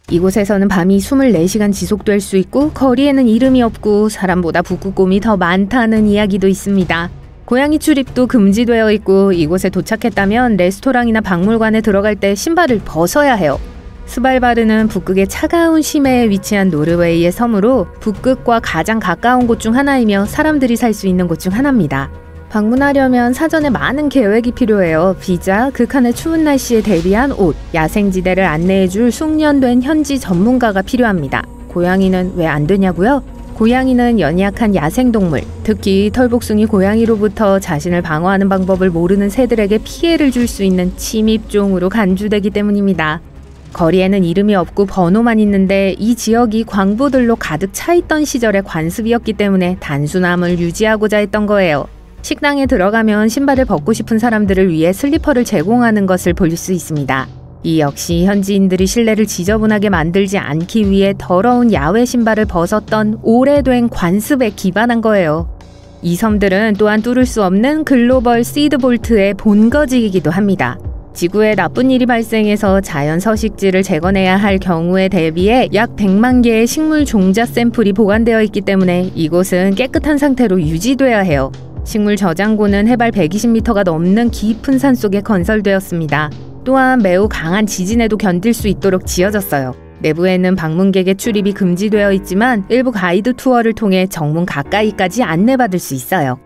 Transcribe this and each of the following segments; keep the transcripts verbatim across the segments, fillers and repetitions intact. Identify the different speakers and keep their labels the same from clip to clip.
Speaker 1: 이곳에서는 밤이 이십사 시간 지속될 수 있고 거리에는 이름이 없고 사람보다 북극곰이 더 많다는 이야기도 있습니다. 고양이 출입도 금지되어 있고 이곳에 도착했다면 레스토랑이나 박물관에 들어갈 때 신발을 벗어야 해요. 스발바르는 북극의 차가운 심해에 위치한 노르웨이의 섬으로 북극과 가장 가까운 곳 중 하나이며 사람들이 살 수 있는 곳 중 하나입니다. 방문하려면 사전에 많은 계획이 필요해요. 비자, 극한의 추운 날씨에 대비한 옷, 야생지대를 안내해줄 숙련된 현지 전문가가 필요합니다. 고양이는 왜 안 되냐고요? 고양이는 연약한 야생동물, 특히 털복숭이 고양이로부터 자신을 방어하는 방법을 모르는 새들에게 피해를 줄 수 있는 침입종으로 간주되기 때문입니다. 거리에는 이름이 없고 번호만 있는데 이 지역이 광부들로 가득 차있던 시절의 관습이었기 때문에 단순함을 유지하고자 했던 거예요. 식당에 들어가면 신발을 벗고 싶은 사람들을 위해 슬리퍼를 제공하는 것을 볼 수 있습니다. 이 역시 현지인들이 실내를 지저분하게 만들지 않기 위해 더러운 야외 신발을 벗었던 오래된 관습에 기반한 거예요. 이 섬들은 또한 뚫을 수 없는 글로벌 시드볼트의 본거지이기도 합니다. 지구에 나쁜 일이 발생해서 자연 서식지를 재건해야 할 경우에 대비해 약 백만 개의 식물 종자 샘플이 보관되어 있기 때문에 이곳은 깨끗한 상태로 유지돼야 해요. 식물 저장고는 해발 백이십 미터가 넘는 깊은 산속에 건설되었습니다. 또한 매우 강한 지진에도 견딜 수 있도록 지어졌어요. 내부에는 방문객의 출입이 금지되어 있지만 일부 가이드 투어를 통해 정문 가까이까지 안내받을 수 있어요.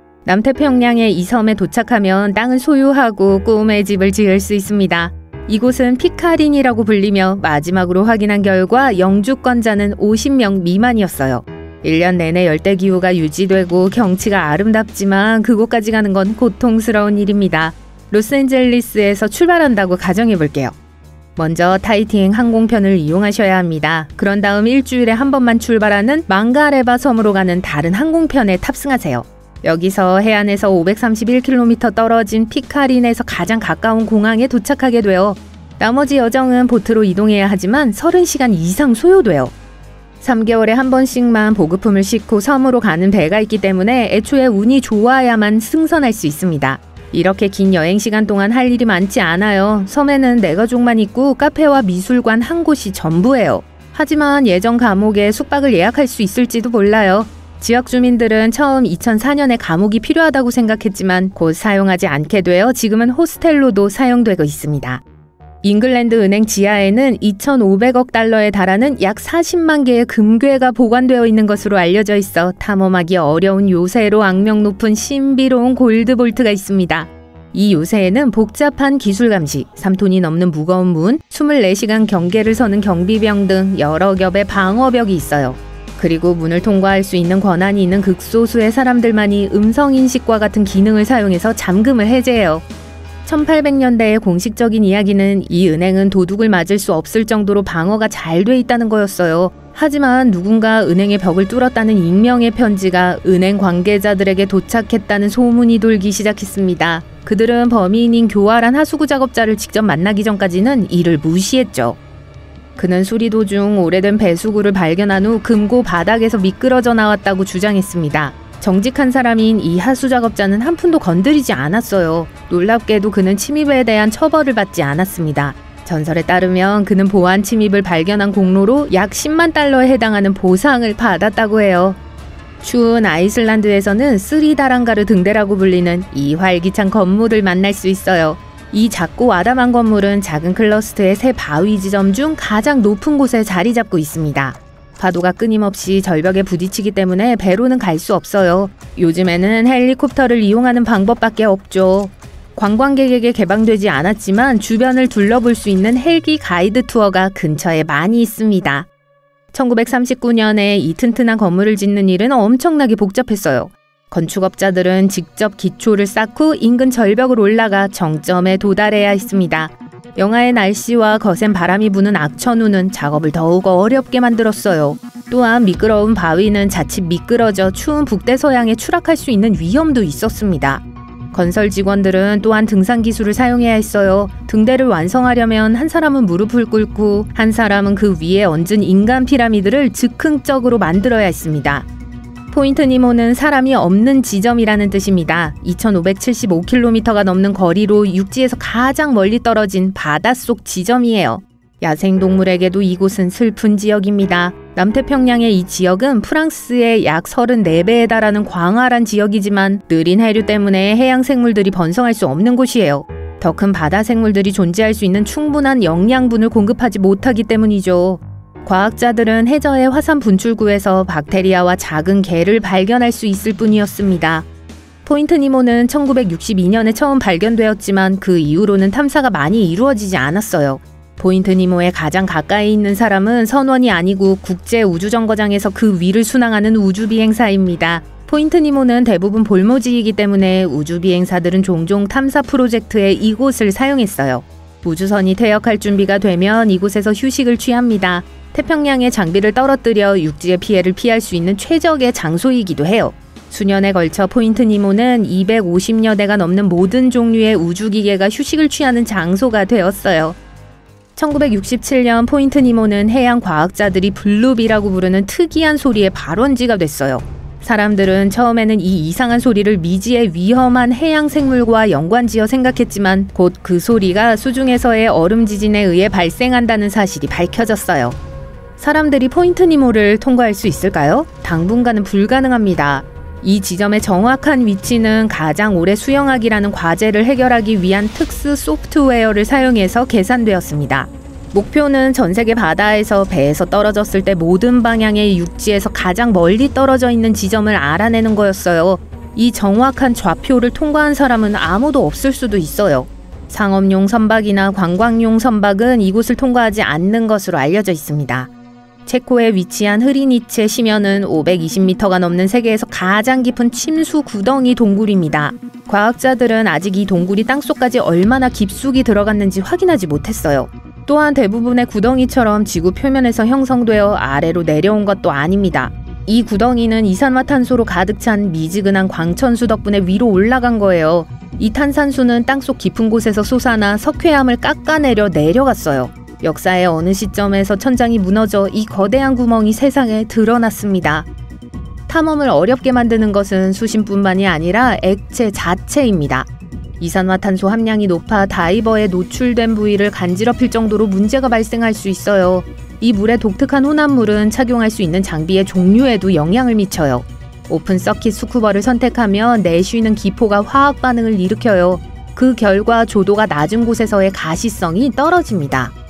Speaker 1: 남태평양의 이 섬에 도착하면 땅을 소유하고 꿈의 집을 지을 수 있습니다. 이곳은 피카린이라고 불리며 마지막으로 확인한 결과 영주권자는 오십 명 미만이었어요. 일 년 내내 열대기후가 유지되고 경치가 아름답지만 그곳까지 가는 건 고통스러운 일입니다. 로스앤젤리스에서 출발한다고 가정해볼게요. 먼저 타이팅 항공편을 이용하셔야 합니다. 그런 다음 일주일에 한 번만 출발하는 망가레바 섬으로 가는 다른 항공편에 탑승하세요. 여기서 해안에서 오백삼십일 킬로미터 떨어진 피카린에서 가장 가까운 공항에 도착하게 돼요. 나머지 여정은 보트로 이동해야 하지만 서른 시간 이상 소요돼요. 삼 개월에 한 번씩만 보급품을 싣고 섬으로 가는 배가 있기 때문에 애초에 운이 좋아야만 승선할 수 있습니다. 이렇게 긴 여행 시간 동안 할 일이 많지 않아요. 섬에는 네 가족만 있고 카페와 미술관 한 곳이 전부예요. 하지만 예전 감옥에 숙박을 예약할 수 있을지도 몰라요. 지역 주민들은 처음 이천사 년에 감옥이 필요하다고 생각했지만 곧 사용하지 않게 되어 지금은 호스텔로도 사용되고 있습니다. 잉글랜드 은행 지하에는 이천오백억 달러에 달하는 약 사십만 개의 금괴가 보관되어 있는 것으로 알려져 있어 탐험하기 어려운 요새로 악명 높은 신비로운 골드볼트가 있습니다. 이 요새에는 복잡한 기술 감시, 삼 톤이 넘는 무거운 문, 이십사 시간 경계를 서는 경비병 등 여러 겹의 방어벽이 있어요. 그리고 문을 통과할 수 있는 권한이 있는 극소수의 사람들만이 음성인식과 같은 기능을 사용해서 잠금을 해제해요. 천팔백 년대의 공식적인 이야기는 이 은행은 도둑을 맞을 수 없을 정도로 방어가 잘 돼 있다는 거였어요. 하지만 누군가 은행의 벽을 뚫었다는 익명의 편지가 은행 관계자들에게 도착했다는 소문이 돌기 시작했습니다. 그들은 범인인 교활한 하수구 작업자를 직접 만나기 전까지는 이를 무시했죠. 그는 수리 도중 오래된 배수구를 발견한 후 금고 바닥에서 미끄러져 나왔다고 주장했습니다. 정직한 사람인 이 하수 작업자는 한 푼도 건드리지 않았어요. 놀랍게도 그는 침입에 대한 처벌을 받지 않았습니다. 전설에 따르면 그는 보안 침입을 발견한 공로로 약 십만 달러에 해당하는 보상을 받았다고 해요. 추운 아이슬란드에서는 스리다랑가르 등대라고 불리는 이 활기찬 건물을 만날 수 있어요. 이 작고 아담한 건물은 작은 클러스트의 세 바위 지점 중 가장 높은 곳에 자리 잡고 있습니다. 파도가 끊임없이 절벽에 부딪히기 때문에 배로는 갈 수 없어요. 요즘에는 헬리콥터를 이용하는 방법밖에 없죠. 관광객에게 개방되지 않았지만 주변을 둘러볼 수 있는 헬기 가이드 투어가 근처에 많이 있습니다. 천구백삼십구 년에 이 튼튼한 건물을 짓는 일은 엄청나게 복잡했어요. 건축업자들은 직접 기초를 쌓고 인근 절벽을 올라가 정점에 도달해야 했습니다. 영하의 날씨와 거센 바람이 부는 악천후는 작업을 더욱 어렵게 만들었어요. 또한 미끄러운 바위는 자칫 미끄러져 추운 북대서양에 추락할 수 있는 위험도 있었습니다. 건설 직원들은 또한 등산 기술을 사용해야 했어요. 등대를 완성하려면 한 사람은 무릎을 꿇고 한 사람은 그 위에 얹은 인간 피라미드를 즉흥적으로 만들어야 했습니다. 포인트 니모는 사람이 없는 지점이라는 뜻입니다. 이천오백칠십오 킬로미터가 넘는 거리로 육지에서 가장 멀리 떨어진 바닷속 지점이에요. 야생동물에게도 이곳은 슬픈 지역입니다. 남태평양의 이 지역은 프랑스의 약 서른네 배에 달하는 광활한 지역이지만 느린 해류 때문에 해양 생물들이 번성할 수 없는 곳이에요. 더 큰 바다 생물들이 존재할 수 있는 충분한 영양분을 공급하지 못하기 때문이죠. 과학자들은 해저의 화산 분출구에서 박테리아와 작은 개를 발견할 수 있을 뿐이었습니다. 포인트 니모는 천구백육십이 년에 처음 발견되었지만 그 이후로는 탐사가 많이 이루어지지 않았어요. 포인트 니모에 가장 가까이 있는 사람은 선원이 아니고 국제우주정거장에서 그 위를 순항하는 우주비행사입니다. 포인트 니모는 대부분 볼모지이기 때문에 우주비행사들은 종종 탐사 프로젝트에 이곳을 사용했어요. 우주선이 퇴역할 준비가 되면 이곳에서 휴식을 취합니다. 태평양의 장비를 떨어뜨려 육지의 피해를 피할 수 있는 최적의 장소이기도 해요. 수년에 걸쳐 포인트 니모는 이백오십여 대가 넘는 모든 종류의 우주기계가 휴식을 취하는 장소가 되었어요. 천구백육십칠 년 포인트 니모는 해양 과학자들이 블루비라고 부르는 특이한 소리의 발원지가 됐어요. 사람들은 처음에는 이 이상한 소리를 미지의 위험한 해양 생물과 연관지어 생각했지만 곧 그 소리가 수중에서의 얼음 지진에 의해 발생한다는 사실이 밝혀졌어요. 사람들이 포인트 니모를 통과할 수 있을까요? 당분간은 불가능합니다. 이 지점의 정확한 위치는 가장 오래 수영하기라는 과제를 해결하기 위한 특수 소프트웨어를 사용해서 계산되었습니다. 목표는 전 세계 바다에서 배에서 떨어졌을 때 모든 방향의 육지에서 가장 멀리 떨어져 있는 지점을 알아내는 거였어요. 이 정확한 좌표를 통과한 사람은 아무도 없을 수도 있어요. 상업용 선박이나 관광용 선박은 이곳을 통과하지 않는 것으로 알려져 있습니다. 체코에 위치한 흐리니체 심연은 오백이십 미터가 넘는 세계에서 가장 깊은 침수 구덩이 동굴입니다. 과학자들은 아직 이 동굴이 땅속까지 얼마나 깊숙이 들어갔는지 확인하지 못했어요. 또한 대부분의 구덩이처럼 지구 표면에서 형성되어 아래로 내려온 것도 아닙니다. 이 구덩이는 이산화탄소로 가득 찬 미지근한 광천수 덕분에 위로 올라간 거예요. 이 탄산수는 땅속 깊은 곳에서 솟아나 석회암을 깎아내려 내려갔어요. 역사의 어느 시점에서 천장이 무너져 이 거대한 구멍이 세상에 드러났습니다. 탐험을 어렵게 만드는 것은 수심뿐만이 아니라 액체 자체입니다. 이산화탄소 함량이 높아 다이버에 노출된 부위를 간지럽힐 정도로 문제가 발생할 수 있어요. 이 물의 독특한 혼합물은 착용할 수 있는 장비의 종류에도 영향을 미쳐요. 오픈 서킷 스쿠버를 선택하면 내쉬는 기포가 화학 반응을 일으켜요. 그 결과 조도가 낮은 곳에서의 가시성이 떨어집니다.